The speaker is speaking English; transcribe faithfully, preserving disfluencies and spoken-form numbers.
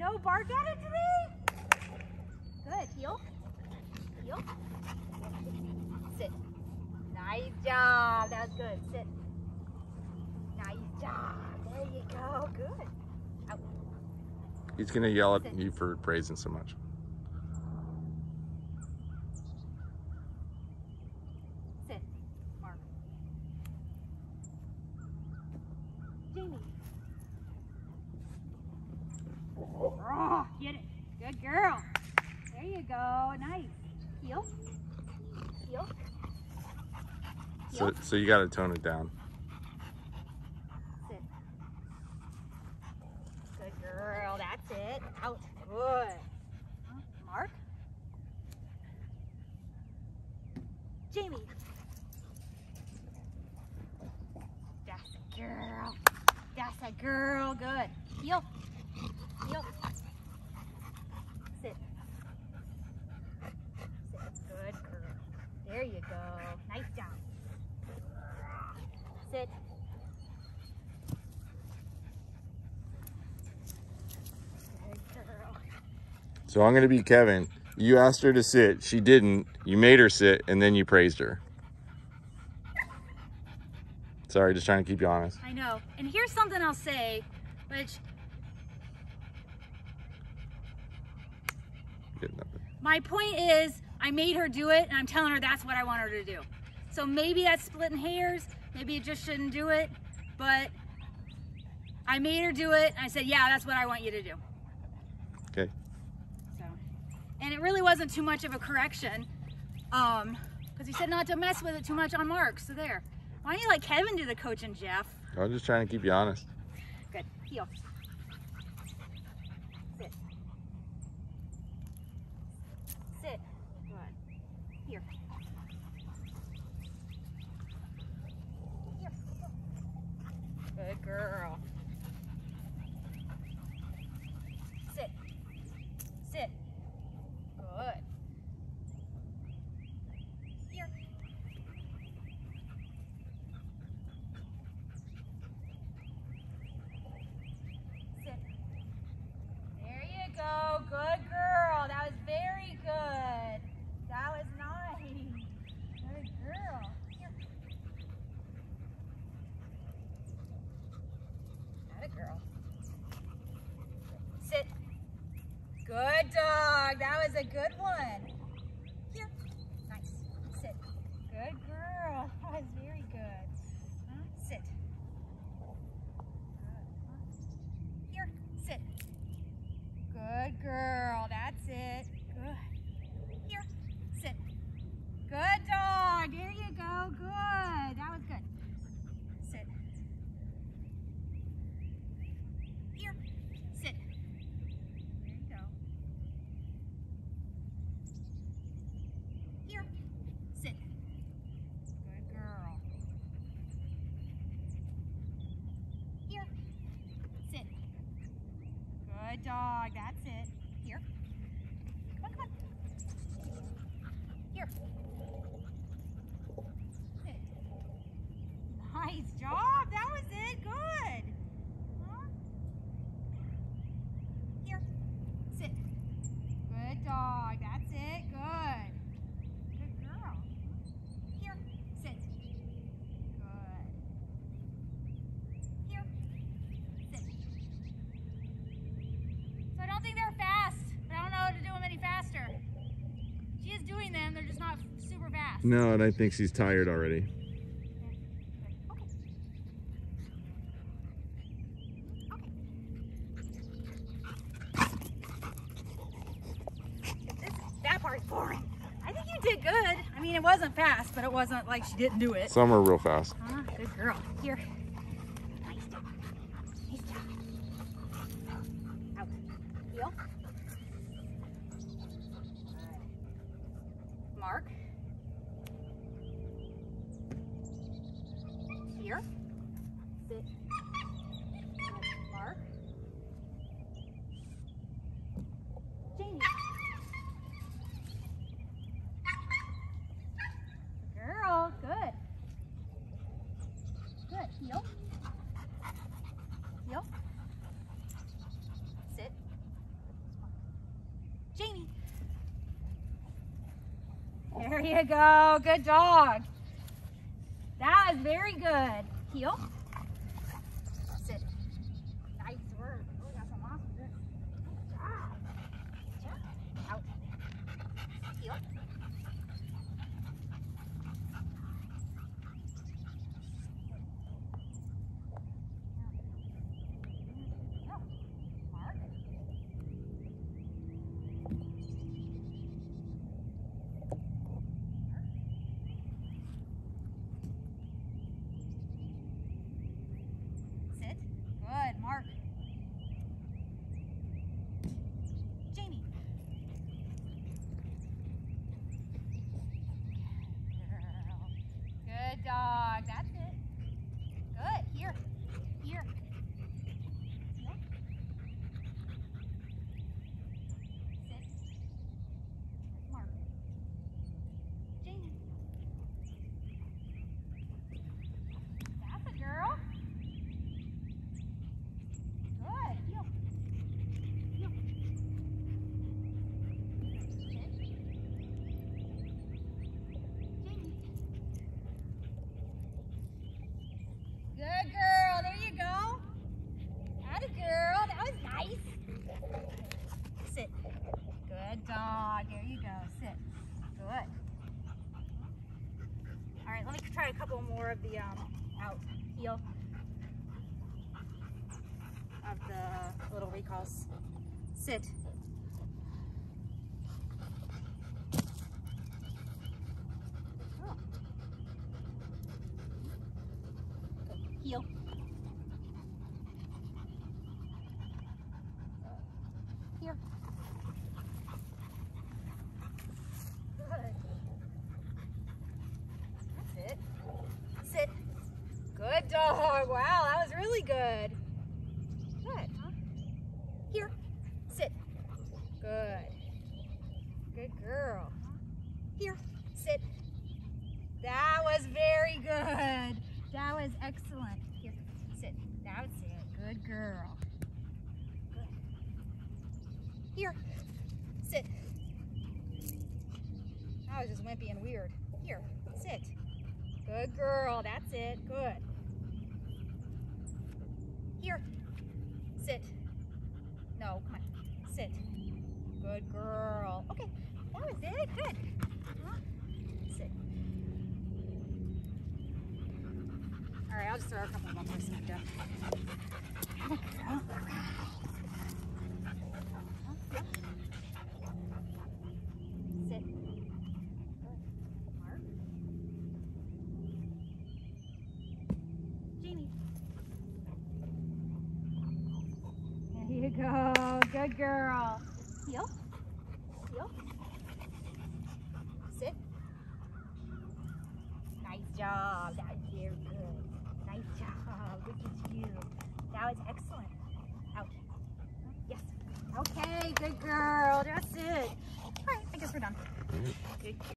No, bark at it today. Good, heel. Heel. Sit. Nice job. That was good. Sit. Nice job. There you go. Good. Out. He's gonna yell at Sit. you for praising so much. Sit. Mark. Jamie. Oh, get it. Good girl. There you go. Nice. Heel. Heel. So, Heel. so you gotta tone it down. Sit. Good girl. That's it. Out. Good. Huh? Mark. Jamie. That's a girl. That's a girl. Good. Heel. Heel. Sit. Sit. Good girl. There you go. Nice job. Sit. Good girl. So I'm gonna be Kevin. You asked her to sit, she didn't. You made her sit, and then you praised her. Sorry, just trying to keep you honest. I know. And here's something I'll say, which Good enough. my point is, I made her do it, and I'm telling her that's what I want her to do. So maybe that's splitting hairs. Maybe you just shouldn't do it. But I made her do it, and I said, yeah, that's what I want you to do. Okay. So, and it really wasn't too much of a correction, um, because he said not to mess with it too much on Mark. So there. Why don't you let Kevin do the coaching, Jeff? I'm just trying to keep you honest. Good. Heel. Sit. Sit. Good. Here. Here. Good girl. Sit. Sit. Good. Here. Sit. There you go. Good girl. That was very good. That was nice. Good girl. Here. That a girl. Sit. Good dog. That was a good one. Here. Nice. Sit. Good girl. That was very good. Huh? Sit. Here. Sit. Good girl. That's it. Good. Here. Sit. Good dog. There you go. Good. That was good. Sit. Here. Sit. There you go. Here. Sit. Good girl. Here. Sit. Good dog. That's it. Here. Come on, come on. Here. Sit. Nice job. That was it. Good. Huh? Here. Sit. Good dog. That's it. Good. Good girl. Here. Sit. Good. Here. Sit. So I don't think they're fast, but I don't know how to do them any faster. She is doing them, they're just not super fast. No, and I think she's tired already. Okay. This, that part's boring. I think you did good. I mean, it wasn't fast, but it wasn't like she didn't do it. Some are real fast. Huh? Good girl. Here. Nice job. Nice job. Out. Heel. Mark. Here. Sit. Good. Mark. Jamie. Girl. Good. Good. Heel. Heel. Sit. There you go. Good dog. That was very good. Heel. Sit. Nice work. Oh, that's some awesome. Good job. Good job. Out. Heel. Good, Mark. Jamie. Girl. Good dog. That's it. Good. Here. Here. Yep. Sit. Where's Mark? Jamie. That's a girl. Good girl, there you go. Atta girl, that was nice. Sit. Good dog, there you go, sit. Good. All right, let me try a couple more of the um, out, heel of the little recalls. Sit. Oh. Heel. Here. Good. That's it. Sit. Good dog. Wow, that was really good. Good, huh? Here. Sit. Good. Good girl. Here. Sit. That was very good. That was excellent. Here. Sit. That's it. Good girl. Good. Here. Sit. That was just wimpy and weird. Here. Sit. Good girl. That's it. Good. Here. Sit. No, come on. Sit. Good girl. Okay, that was it. Good. Huh? Sit. All right, I'll just throw a couple more for some done. Sit. Good. Mark. Jamie. There you go. Good girl. Heel. Heel. Sit. Nice job. That was very good. Nice job. Look at you. That was excellent. Out. Yes. Okay, good girl. That's it. All right, I guess we're done. Good.